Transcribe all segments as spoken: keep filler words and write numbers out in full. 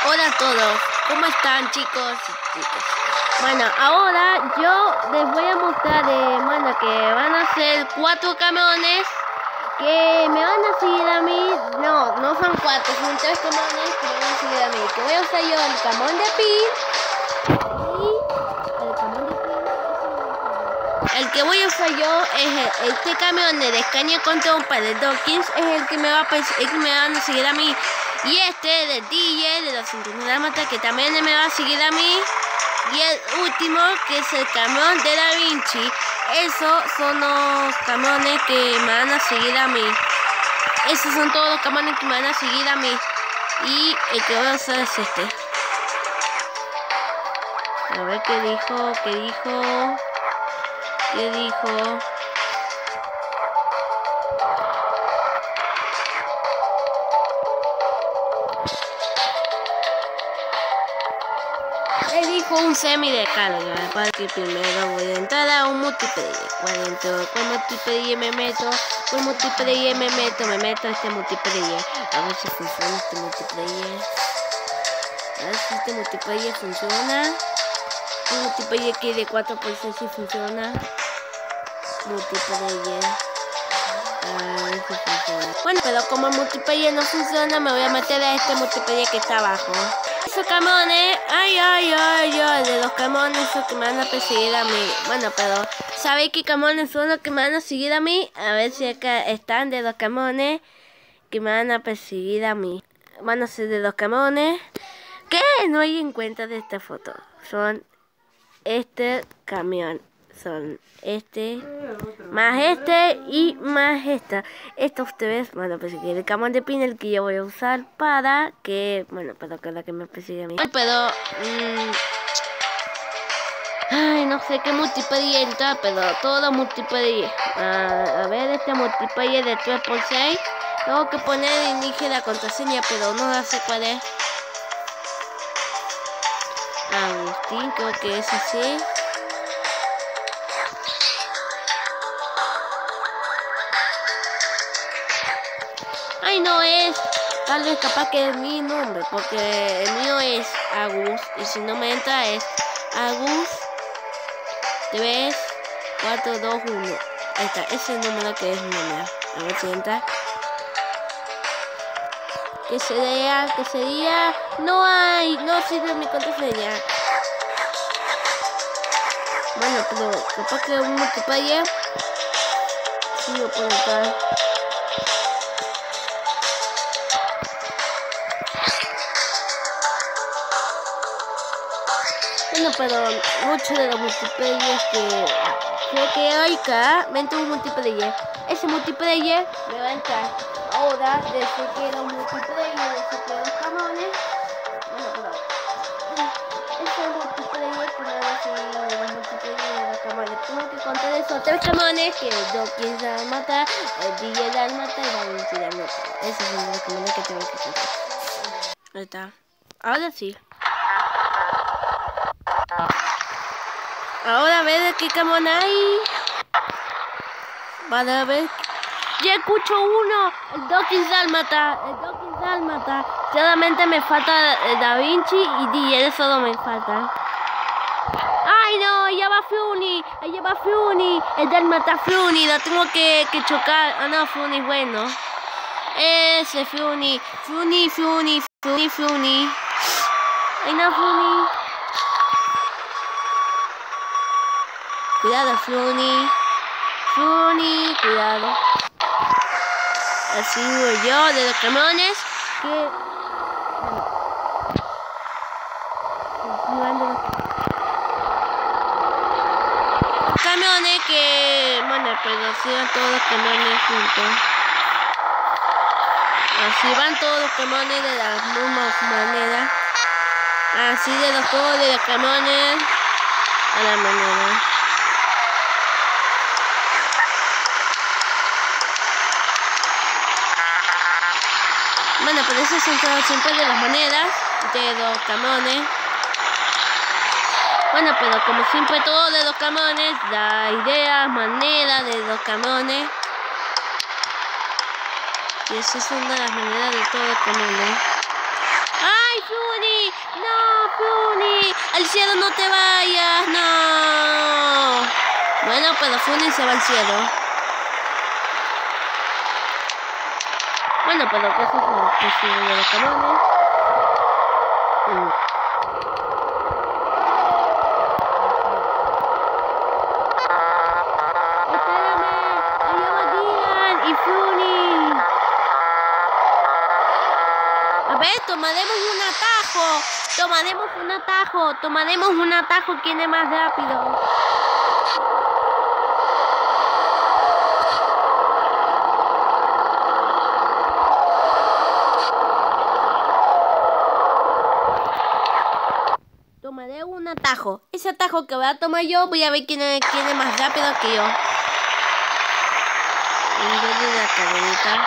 Hola a todos, ¿cómo están chicos y chicas? Bueno, ahora yo les voy a mostrar de, bueno, que van a ser cuatro camiones que me van a seguir a mí. No, no son cuatro, son tres camiones que me van a seguir a mí. Que voy a usar yo el camión de Pin y el camión de Pin. El que voy a usar yo es el, este camión de Scania Control para el Dawkins, es el que me va a, el que me van a seguir a mí. Y este de D J de los cincuenta Dálmatas, que también me va a seguir a mí. Y el último, que es el camión de Da Vinci. Esos son los camiones que me van a seguir a mí. Esos son todos los camiones que me van a seguir a mí. Y el que voy a usar es este. A ver qué dijo, qué dijo, qué dijo. Le dijo un semi de carga para que primero voy a entrar a un multiplayer. Cuando entro con multiplayer me meto, con multiplayer me meto, me meto a este multiplayer. A ver si funciona este multiplayer. A ver si este multiplayer funciona. Este multiplayer que de cuatro por seis si funciona. Multiplayer. A ver si funciona. Bueno, pero como el multiplayer no funciona, me voy a meter a este multiplayer que está abajo. Esos camiones, ay, ay, ay, ay, de los camiones esos que me van a perseguir a mí. Bueno, pero ¿sabéis qué camiones son los que me van a seguir a mí? A ver si acá están de los camiones que me van a perseguir a mí. Van a ser de los camiones que no hay en cuenta de esta foto. Son este camión. Son este, más este y más esta. Esto ustedes van a perseguir. El camión de Pin, el que yo voy a usar para que, bueno, para que la que me persigue a mí. Pero, mmm, ay, no sé qué multiplayer entra, pero todo multiplayer. Ah, a ver, este multiplayer de tres por seis. Tengo que poner inicio la contraseña, pero no la sé cuál es. Agustín, creo que es así. Ay, no es, tal vez capaz que es mi nombre, porque el mío es Agus, y si no me entra es Agus tres cuatro dos uno. Ahí está, ese es el número que es mi número. A ver si entra. Que sería, que sería, no hay, no sirve mi contraseña. Bueno, pero capaz que un multiplayer sí lo puedo entrar. Bueno, pero muchos de los multiplayers que sé que hay acá, me entra un multiplayer. Ese multiplayer me va a entrar. Ahora, desde que era un multiplayer, desde que eran camiones. Bueno, pero ese multiplayer que me va a seguir los multiplayers de los camiones. Tengo que contar esos tres camiones que el Dawkins Dálmata, el D J Dálmata y la Vinci Dálmata. Esos son los camiones que tengo que contar. Ahí está. Ahora sí. Ahora a ver qué camión hay. Para ver. Ya escucho uno. El Dawkins Dálmata. El Dawkins Dálmata. Solamente me falta el Da Vinci y D J. Solo me falta. Ay no, ya va Funi. Allá va Funi. El Dálmata Funi. Lo tengo que, que chocar. Ah no, Funi bueno. Ese Funi. Funi, Funi, Funi, Funi. Ay no, Funi. Cuidado, Funi. Funi, cuidado. Así voy yo de los camiones que... Camiones que... Bueno, pero así van todos los camiones juntos. Así van todos los camiones de la misma manera. Así de los todos de los camiones a la manera. Bueno, pero eso son todos siempre de las maneras de los camiones. Bueno, pero como siempre todo de los camiones, la idea, manera de los camiones. Y esa es una de las maneras de todo el camiones. ¡Ay, Funi! No, Funi. Al cielo no te vayas. No. Bueno, pero Funi se va al cielo. Bueno, pero ¿qué es eso? ¿Qué es de los camones? Mm. Tomaremos un atajo, tomaremos un atajo, tomaremos un atajo. ¿Quién es más rápido? Tomaré un atajo. Ese atajo que voy a tomar yo, voy a ver quién es, quién es más rápido que yo. En vez de la cadenita.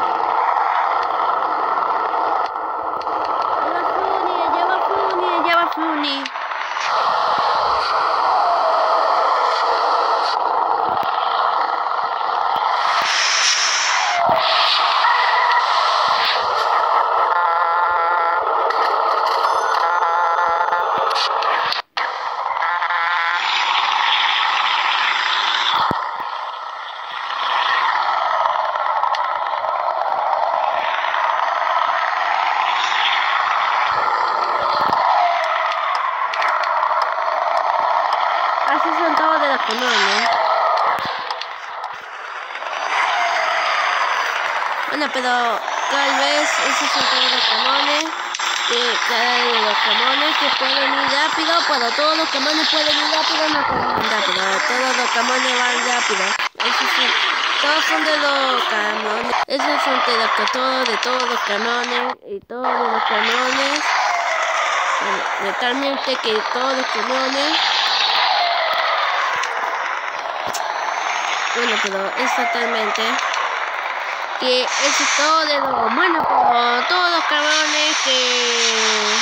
Funi. Así son todos de los camones. Bueno, pero tal vez esos son todos los camones. Que cada de los camones que pueden ir rápido, pero todos los camones pueden ir rápido, no pueden ir rápido. Todos los camones van rápido. Esos son, todos son de los camones. Esos son de los que todos, de todos los camones. Y todos de los camones. Bueno, totalmente que todos los camones. Bueno, pero es totalmente que eso es todo de lo bueno, por todos los camones que...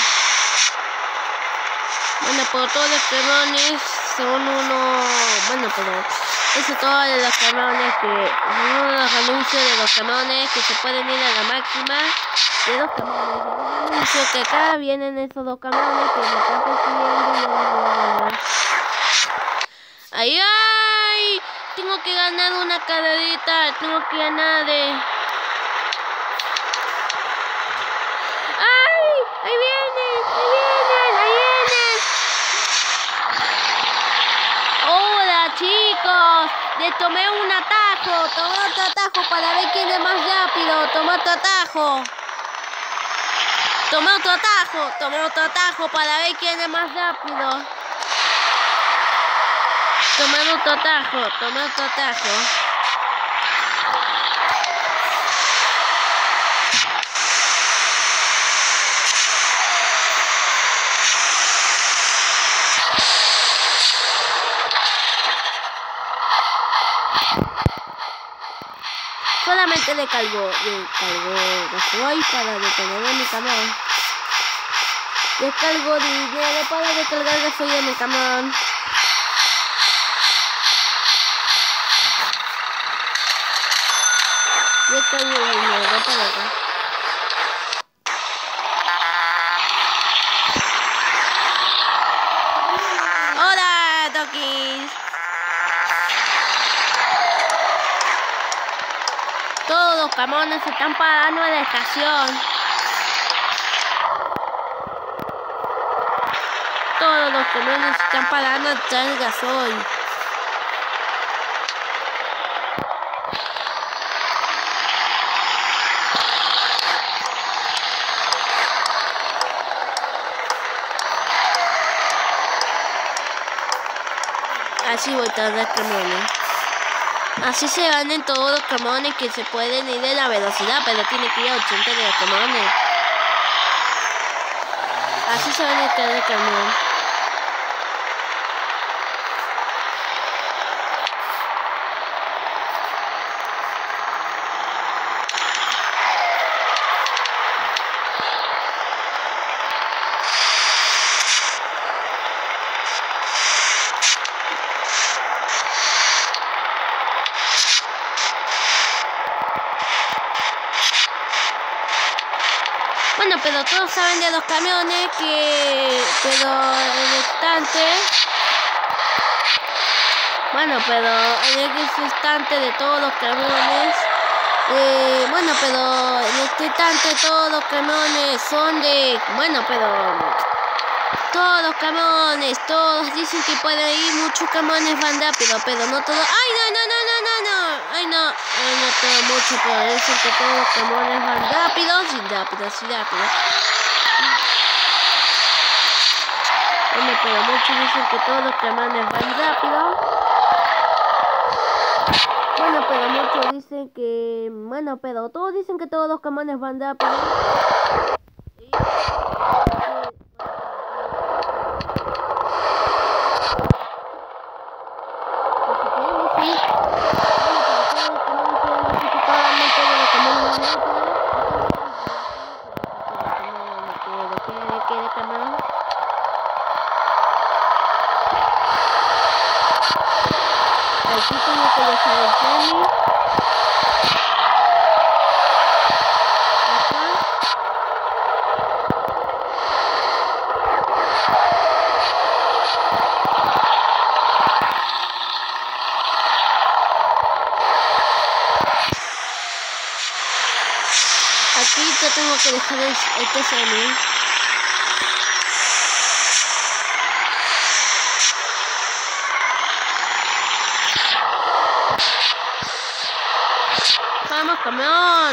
Bueno, por todos los camones son unos... Bueno, pero eso es todo de los camones que... Uno de los anuncios de los camones que se pueden ir a la máxima de los camones. De los anuncios que acá vienen esos dos camones que me están persiguiendo. ¡Ay, ay! Tengo que ganar una carrerita, tengo que ganar de... ¡Ay! ¡Ahí vienen! ¡Ahí vienen! ¡Ahí vienen! ¡Hola, chicos! Le tomé un atajo, tomé otro atajo para ver quién es más rápido. Tomé otro atajo. Tomé otro atajo, tomé otro atajo para ver quién es más rápido. Tomé otro atajo, tomé otro atajo. Solamente le cargó, le cargó gasoil para detener en mi camión. Le cargó dinero para descargar gasoil en mi camión. Le cargó dinero para acá. Hola, Dokis. Todos los camiones se están parando en la estación. Todos los camiones se están parando a echar gasoil. Así voy a tardar camiones. Así se van en todos los camiones que se pueden ir de la velocidad, pero tiene que ir a ochenta de los camiones. Así se van en cada camión. Bueno, pero todos saben de los camiones que... Pero el estante... Bueno, pero en ese instante de todos los camiones... Eh, bueno, pero en este instante todos los camiones son de... Bueno, pero... Todos los camiones, todos dicen que pueden ir, muchos camiones van rápido, pero no todos... ¡Ay, no, no, no, no, no, no! ¡Ay, no! ¡Ay, no, todo mucho, pero dicen que todos los camiones van rápidos y rápidos y rápidos. Bueno, pero muchos dicen que todos los camiones van rápido. Bueno, pero muchos dicen que... Bueno, pero todos dicen que todos los camiones van rápido. Y... Aquí tengo que dejar el semi. Acá. Aquí te tengo que dejar el, este semi. ¡Vamos, camión!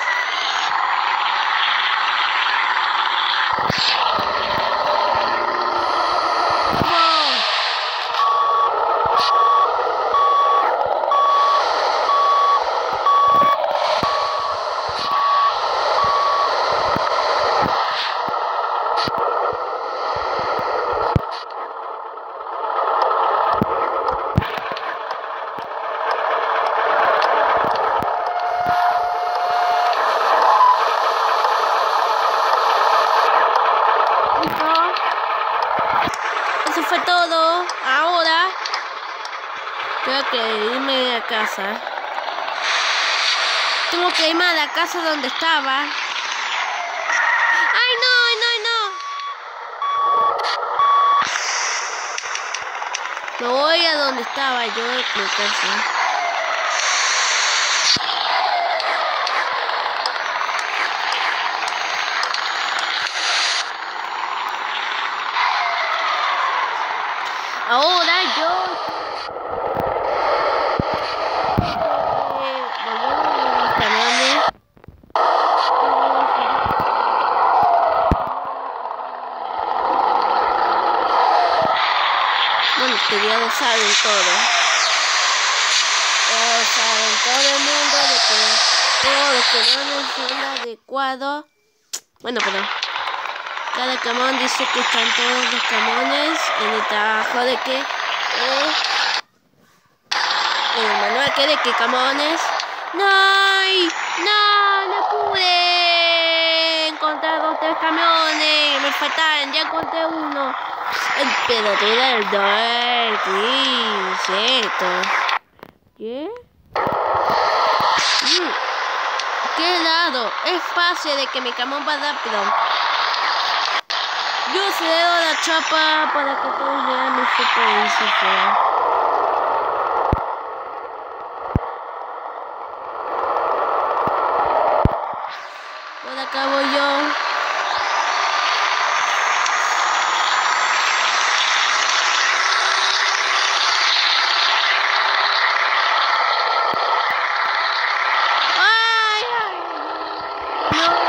¡Vamos! Eso fue todo. Ahora tengo que irme a casa. Tengo que irme a la casa donde estaba. ¡Ay, no, no, no! Me voy a donde estaba yo en mi casa. Ahora yo eh, volvemos a los camiones. Bueno, que ya lo saben todo. Ya lo saben todo el mundo de que todos los camiones son adecuados. Bueno, pero cada camión dice que están todos los camiones en el trabajo de que eh, en el manual que de que camiones. ¡No! ¡No! ¡No pude encontrar dos tres camiones! Me faltaban, ya encontré uno. Pero tú eres el dos. ¿Qué es esto? ¿Qué? Mm. ¡Qué lado! Es fácil de que mi camión va rápido. Yo cedo la chapa para que todos vean mi supervivencia. Por acá voy yo. ¡Ay, ay! No.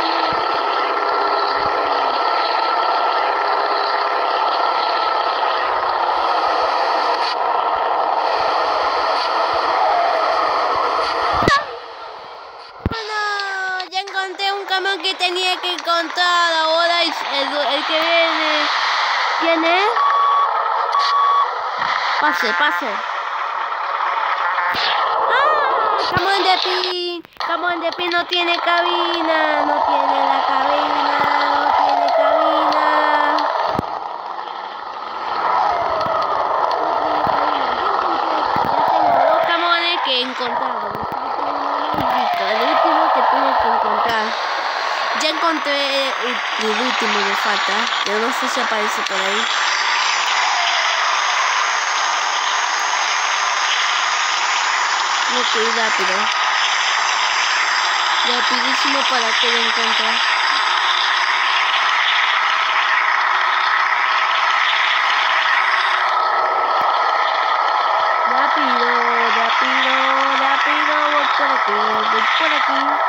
Que tenía que encontrar ahora el, el, el que viene. ¿Quién es? Pase, pase. ¡Ah! Camón de Pi. Camón de Pi no tiene cabina. No tiene la cabina. No tiene cabina. No tiene cabina. Ya tengo dos camones que he encontrado. El último que tengo que encontrar. Ya encontré encontré el, el último me falta. Pero no sé si aparece por ahí. Tengo que ir rápido. Rapidísimo para que lo encuentre. Rápido, rápido, rápido. Voy por aquí, voy por aquí.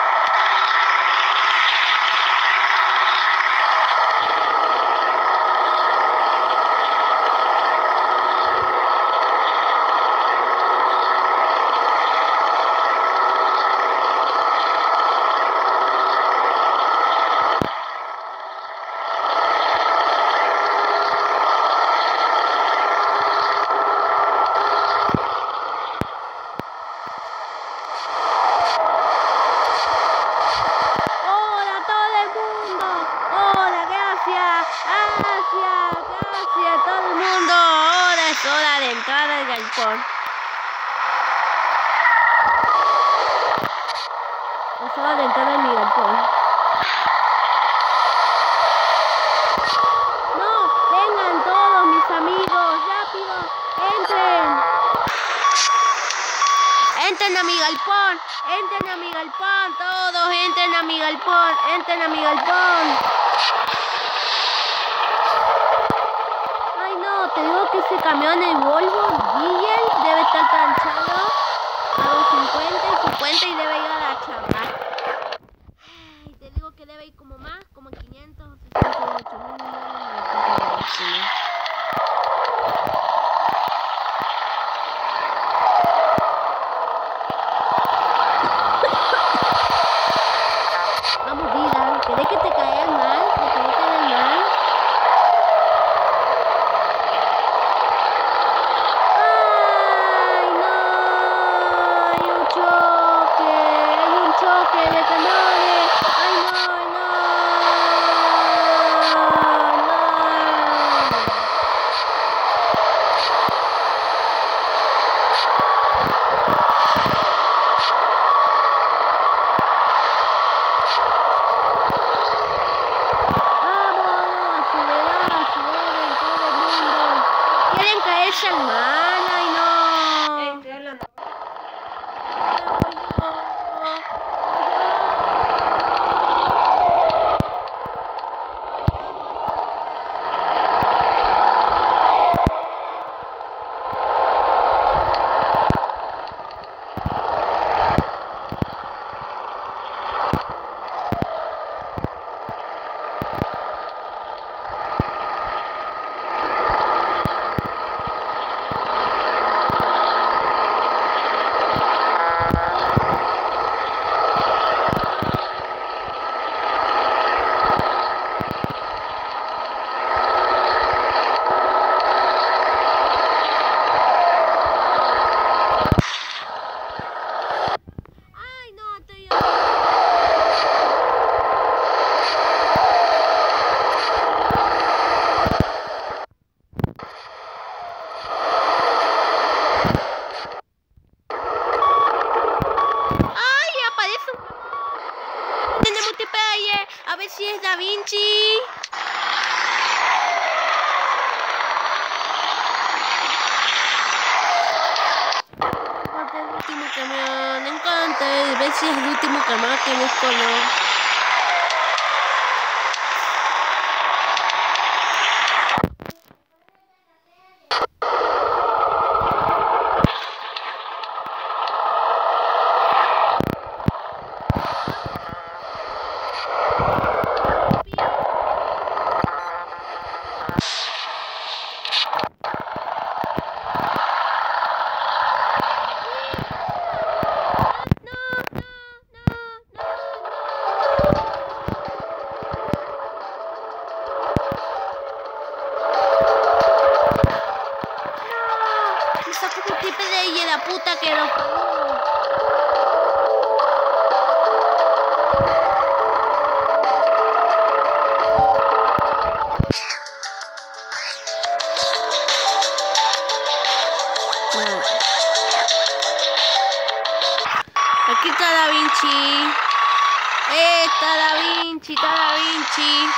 Hora de entrar al galpón. Es hora de entrar en mi galpón. No, vengan todos mis amigos, rápido, entren. Entren a mi galpón, entren a mi galpón, todos entren a mi galpón, entren a mi galpón. Te digo que ese camión, el Volvo Diesel, debe estar planchado a los cincuenta y cincuenta y debe ir a la chapa. Ay, te digo que debe ir como más, como quinientos o sesenta y ocho mil. Vamos, Dylan, ¿querés que te caigas mal? ¿Te querés caer mal? Hermana, y no. Eh, estoy hablando. A ver si es Da Vinci. Encontré el último camión. Encontré. A ver si es el último camión que busco, ¿no? Y la puta que lo parió. Bueno. Aquí está Da Vinci. Está Da Vinci. Chita Da Vinci.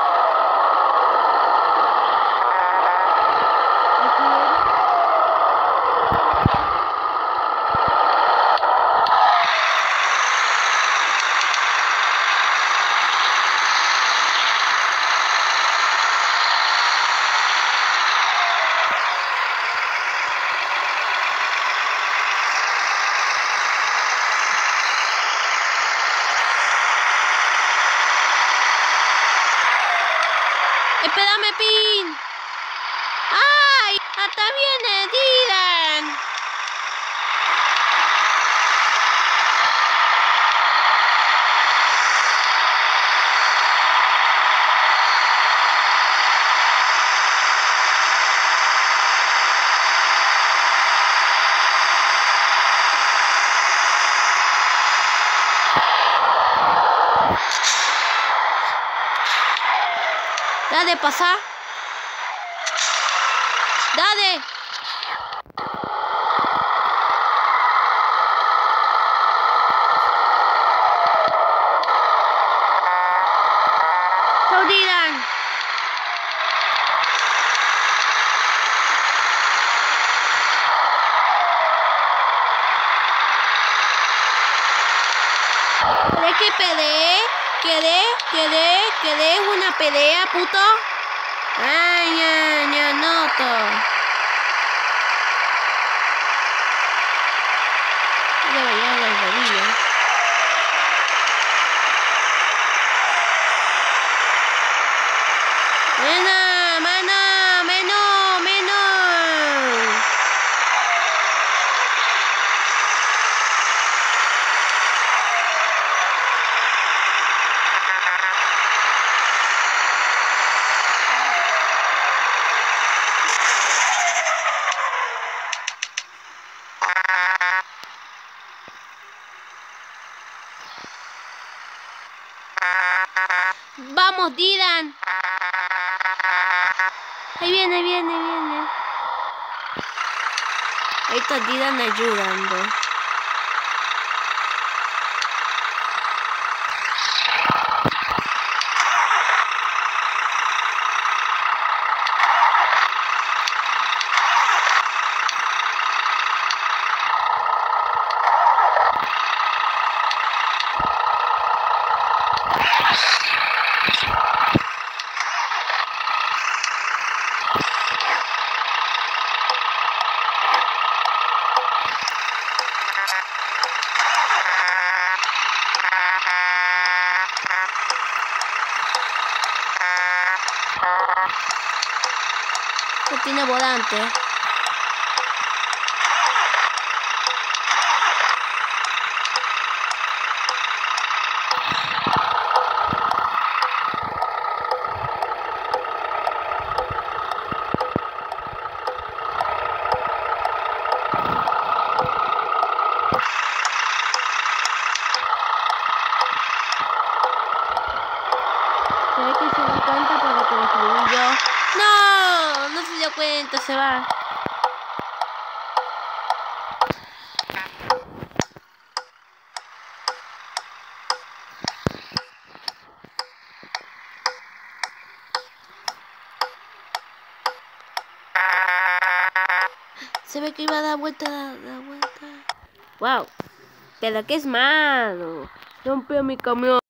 ¡Espérame, Pin! ¡Ay! ¡Hasta viene Dylan! Dale, pasa. Dale. Chao, Dylan. ¿Querés que pelee? ¿Querés? ¿Querés? ¿Querés una pelea, puto? Ay, ya, ya, noto. Ya vaya a la rodilla. Mena, mena, menos, menos. Vamos, Dylan. Ahí viene, viene, viene. Ahí está Dylan ayudando. No tiene volante. Se ve que se da cuenta por lo que le escribí yo. ¡No! No se dio cuenta, se va. Se ve que iba a dar vuelta, dar vuelta. ¡Wow! Pero que es malo. Rompió mi camión.